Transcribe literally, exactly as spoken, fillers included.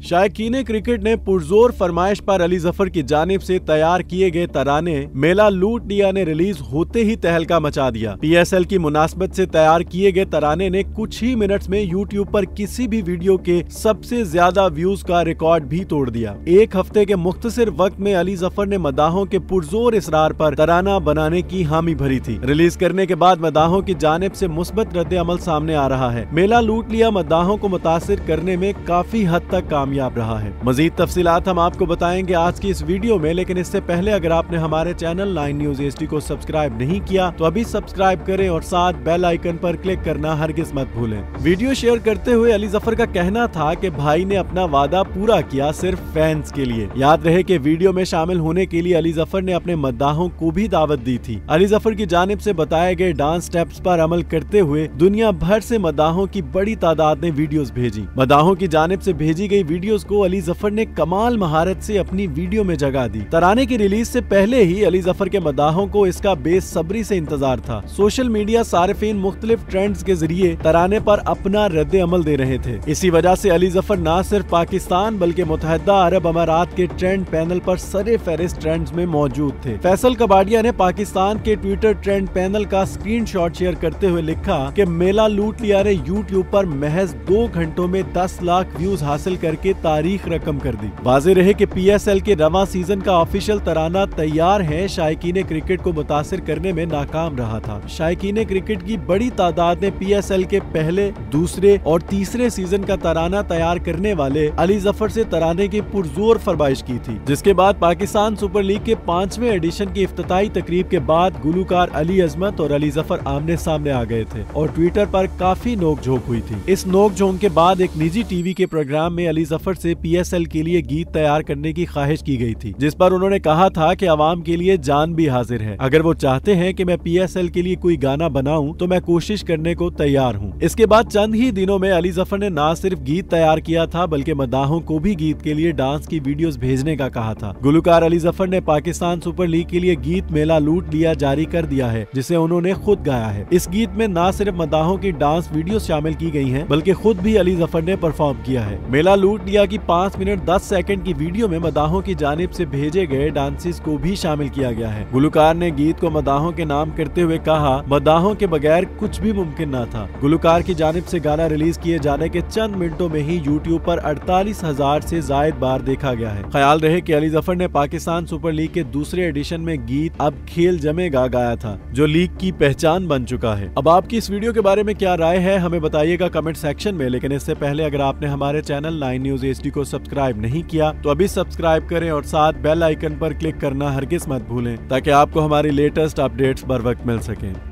शायकीन cricket ने पुरजोर फरमाइश पर अली जफर की जानिब से तैयार किए गए तराने मेला लूट लिया ने रिलीज होते ही तहलका मचा दिया। पीएसएल की मुनासबत से तैयार किए गए तराने ने कुछ ही मिनट्स में यूट्यूब पर किसी भी वीडियो के सबसे ज्यादा व्यूज का रिकॉर्ड भी तोड़ दिया। एक हफ्ते के मुख्तसर वक्त में अली जफर ने मदाहों के पुरजोर इसरार पर तराना बनाने की हामी भरी थी। रिलीज करने के बाद मदाहों की जानिब से मुस्बत रद्द अमल सामने आ रहा है। मेला लूट लिया मदाहों को मुतासिर करने में काफी हद तक कामयाब रहा है। मजीद तफसीलात हम आपको बताएंगे आज की इस वीडियो में, लेकिन इससे पहले अगर आपने हमारे चैनल नाइन न्यूज एचडी को सब्सक्राइब नहीं किया तो अभी सब्सक्राइब करें और साथ बेल आइकन पर क्लिक करना हरगिज मत भूलें। वीडियो शेयर करते हुए अली जफर का कहना था कि भाई ने अपना वादा पूरा किया सिर्फ फैंस के लिए। याद रहे कि वीडियो में शामिल होने के लिए अली जफर ने अपने मद्दाहों को भी दावत दी थी। अली जफर की जानिब से बताए गए डांस स्टेप्स पर अमल करते हुए दुनिया भर से मद्दाहों की बड़ी तादाद ने वीडियोस भेजी। मद्दाहों की जानिब से भेजी गई वीडियोस को अली जफर ने कमाल महारत से अपनी वीडियो में जगह दी। तराने की रिलीज से पहले ही अली जफर के मद्दाहों को इसका बेसब्री से इंतजार था। सोशल मीडिया सारिफीन मुख्तलिफ ट्रेंड्स के जरिए तराने पर अपना रद्द अमल दे रहे थे। इसी वजह से अली जफर न सिर्फ पाकिस्तान बल्कि मुत्तहिदा अरब अमारात के ट्रेंड पैनल पर सरे फहरिस्त ट्रेंड्स में मौजूद थे। फैसल कबाड़िया ने पाकिस्तान के ट्विटर ट्रेंड पैनल का स्क्रीनशॉट शेयर करते हुए लिखा कि मेला लूट लिया ने यूट्यूब पर महज दो घंटों में दस लाख व्यूज हासिल करके तारीख रकम कर दी। वाज़ेह रहे कि पीएसएल के रवां सीजन का ऑफिशियल तराना तैयार है, शायकीन क्रिकेट को मुतासिर करने में नाकाम रहा था। शायकीन क्रिकेट की बड़ी तादाद ने पीएसएल के पहले, दूसरे और तीसरे सीजन का तराना तैयार करने वाले अली जफर से तराने की पुरजोर फरमाइश की थी। जिसके बाद पाकिस्तान सुपर लीग के पांचवें एडिशन की इफ्तिताई तकरीब के बाद गुलूकार अली अजमत और अली जफर आमने सामने आ गए थे और ट्विटर पर काफी नोकझोंक हुई थी। इस नोकझोंक के बाद एक निजी टीवी के प्रोग्राम में अली जफर से पीएसएल के लिए गीत तैयार करने की ख्वाहिश की गई थी, जिस पर उन्होंने कहा था कि अवाम के लिए जान भी हाजिर है। अगर वो चाहते हैं कि मैं पीएसएल के लिए कोई गाना बनाऊं तो मैं कोशिश करने को तैयार हूं। इसके बाद चंद ही दिनों में अली जफर ने न सिर्फ गीत तैयार किया था बल्कि मदाहों को भी गीत के लिए डांस की वीडियोस भेजने का कहा था। गुलूकार अली जफर ने पाकिस्तान सुपर लीग के लिए गीत मेला लूट लिया जारी कर दिया है, जिसे उन्होंने खुद गाया है। इस गीत में न सिर्फ मदाहों की डांस वीडियो शामिल की गई हैं, बल्कि खुद भी अली जफर ने परफॉर्म किया है। मेला लूट लिया की पाँच मिनट दस सेकंड की वीडियो में मदाहों की जानिब से भेजे गए डांसेस को भी शामिल किया गया है। गुलूकार ने गीत को मदाहों के नाम करते हुए कहा, मदाहों के बगैर कुछ भी मुमकिन न था। गुलूकार की जानिब से गाना रिलीज किए जाने के चंद मिनटों में ही यूट्यूब पर अड़तालीस हजार से जायद बार देखा गया है। ख्याल रहे कि अली जफर ने पाकिस्तान सुपर लीग के दूसरे एडिशन में गीत अब खेल जमेगा गाया था, जो लीग की पहचान बन चुका है। अब आपकी इस वीडियो के बारे में क्या राय है हमें बताइएगा कमेंट सेक्शन में, लेकिन इससे पहले अगर आपने हमारे चैनल नाइन न्यूज एचडी को सब्सक्राइब नहीं किया तो अभी सब्सक्राइब करें और साथ बेल आइकन पर क्लिक करना हरगिज मत भूलें, ताकि आपको हमारी लेटेस्ट अपडेट्स बर वक्त मिल सकें।